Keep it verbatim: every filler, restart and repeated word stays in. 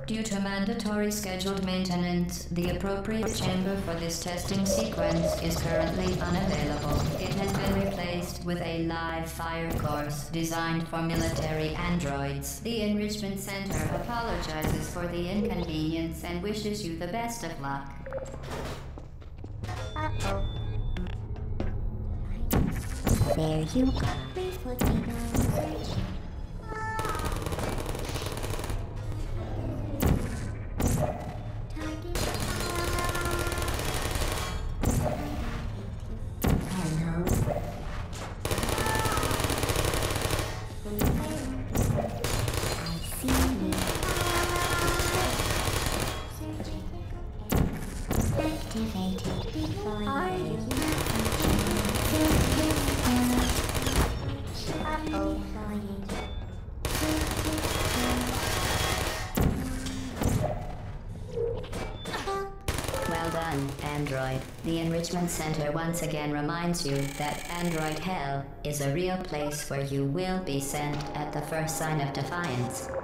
Due to mandatory scheduled maintenance, the appropriate chamber for this testing sequence is currently unavailable. It has been replaced with a live fire course designed for military androids. The Enrichment Center apologizes for the inconvenience and wishes you the best of luck. Uh-oh. There you go. Please put me down. Well done, Android. The Enrichment Center once again reminds you that Android Hell is a real place where you will be sent at the first sign of defiance.